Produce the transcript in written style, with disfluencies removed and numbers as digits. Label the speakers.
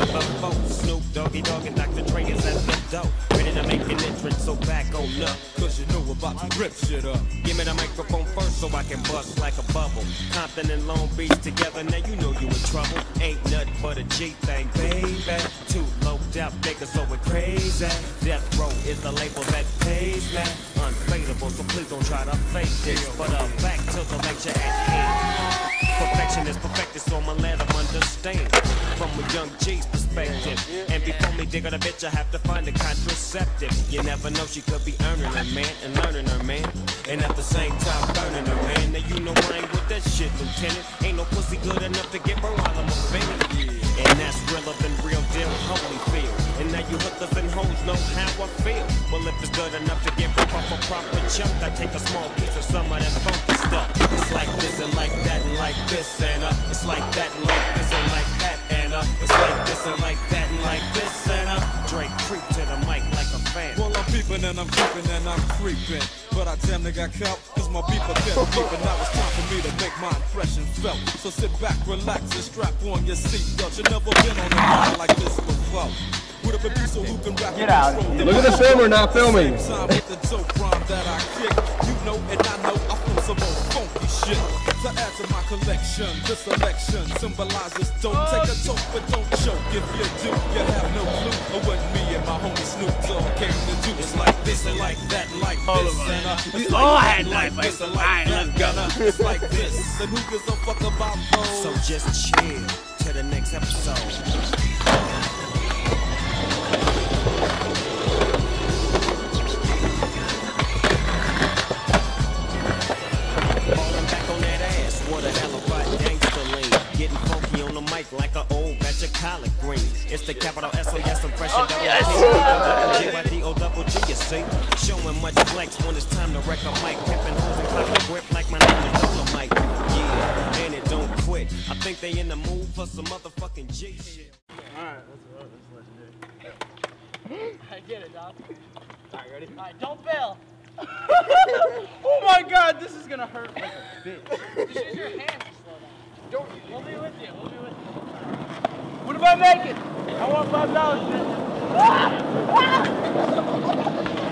Speaker 1: the boat. Snoop, Doggy Dogg, and Dr. Dre is at the door. Ready to make an entrance, so back on up.
Speaker 2: Cause you know about to rip shit up.
Speaker 1: Give me the microphone first so I can bust like a bubble. Compton and Long Beach together, now you know you in trouble. Ain't nothing but a G thing, baby. Too low out niggas, so we're crazy. Death Row is the label that pays me. Unfadable, so please don't try to fake this. But back to the lecture at hand. Perfection is perfected, so I'ma let them understand. From a young G's perspective. And before me dig on a bitch, I have to find a contraceptive. You never know, she could be earning her man and learning her man. And at the same time burning her man. Now you know I ain't with that shit, Lieutenant. Ain't no pussy good enough to get her while I'm offended. And that's realer than real deal, Holyfield. And now you hookers and hoes know how I feel. Well, if it's good enough to get proper chunk, I take a small piece of some of that funky stuff. It's like this and like that and like this and it's like that and like this and like that and it's like this and like that and like this and Drake creep to the mic like a fan.
Speaker 2: Well, I'm peeping and I'm creeping and I'm creeping, but I damn near got caught cause my people kept peeping. Now it's time for me to make my impression felt. So sit back, relax and strap on your seatbelt. You never been on a ride like this before. With a producer who can rap.
Speaker 3: Get out.
Speaker 4: Look at the filmer not filming.
Speaker 2: With the dope rhyme that I kick, you know and I know I feel some more funky shit. To add to my collection, this selection symbolizes don't take a toke but don't choke. If you do, you have no clue of what me and my homie Snoop Dogg came to do. It's like this and like that and like this and
Speaker 3: We all had life like
Speaker 2: this and like that. It's like this and who gives a fuck about those?
Speaker 1: So just chill to the next episode. Like an old batch of collard greens. It's the capital SOS, I'm fresh and G-Y-D-O-double-G, you see. Showing much flex when it's time to wreck a mic. Pimping hoes and clapping grip like my name is Dolomite. Yeah, and it don't quit. I think they in the mood for some motherfucking G shit.
Speaker 3: Alright, that's legendary. I get it, dog. Alright, ready? Alright, don't bail. Oh my god, this is gonna hurt like a bitch. Just use your hands to slow down. We'll be with you. We'll be with you. What if I make it? I want $5, man.